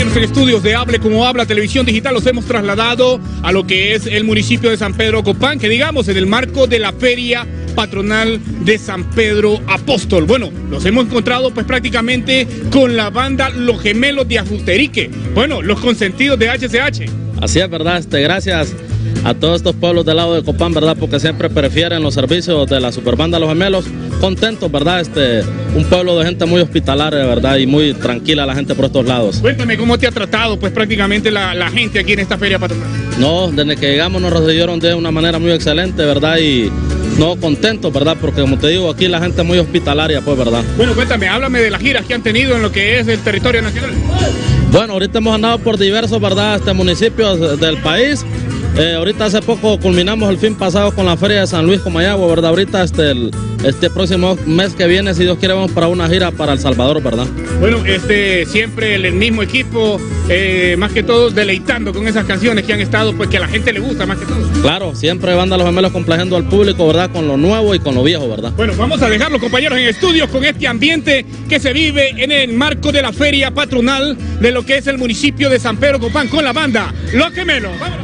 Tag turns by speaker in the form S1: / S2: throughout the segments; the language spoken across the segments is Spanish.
S1: compañeros en estudios de Hable Como Habla Televisión Digital, los hemos trasladado a lo que es el municipio de San Pedro Copán, que digamos en el marco de la feria patronal de San Pedro Apóstol. Bueno, los hemos encontrado pues prácticamente con la banda Los Gemelos de Ajusterique, bueno, los consentidos de HCH.
S2: Así es, ¿verdad? Gracias a todos estos pueblos del lado de Copán, ¿verdad? Porque siempre prefieren los servicios de la superbanda Los Gemelos. Contentos, ¿verdad? Un pueblo de gente muy hospitalaria, ¿verdad? Y muy tranquila la gente por estos lados.
S1: Cuéntame, ¿cómo te ha tratado pues prácticamente la gente aquí en esta feria patronal?
S2: No, desde que llegamos nos recibieron de una manera muy excelente, ¿verdad? Y no, contentos, ¿verdad? Porque como te digo, aquí la gente es muy hospitalaria, pues, ¿verdad?
S1: Bueno, cuéntame, háblame de las giras que han tenido en lo que es el territorio nacional.
S2: Bueno, ahorita hemos andado por diversos, ¿verdad? Municipios del país. Ahorita hace poco culminamos el fin pasado con la feria de San Luis Comayagua, ¿verdad? Ahorita este próximo mes que viene, si Dios quiere, vamos para una gira para El Salvador, ¿verdad?
S1: Bueno, siempre el mismo equipo, más que todo deleitando con esas canciones que han estado, pues que a la gente le gusta más que todo.
S2: Claro, siempre banda Los Gemelos complaciendo al público, ¿verdad? Con lo nuevo y con lo viejo, ¿verdad?
S1: Bueno, vamos a dejar los compañeros en estudios con este ambiente que se vive en el marco de la feria patronal de lo que es el municipio de San Pedro Copán con la banda Los Gemelos. ¡Vámonos!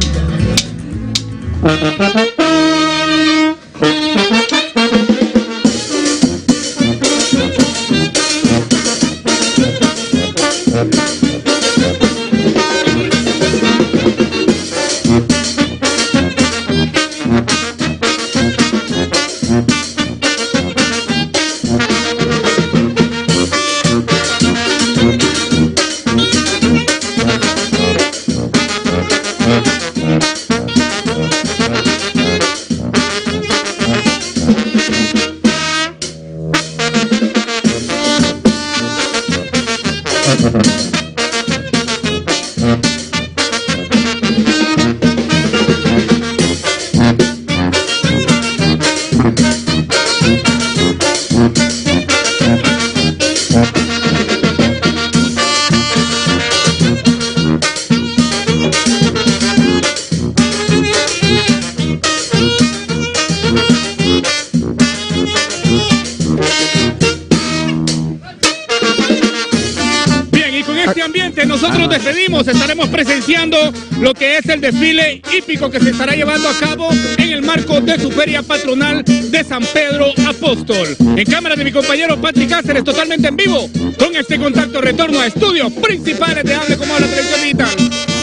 S1: Nosotros despedimos, estaremos presenciando lo que es el desfile hípico que se estará llevando a cabo en el marco de su feria patronal de San Pedro Apóstol. En cámara de mi compañero Patrick Cáceres, totalmente en vivo, con este contacto retorno a estudios principales de Hable Como Habla Televisión Digital.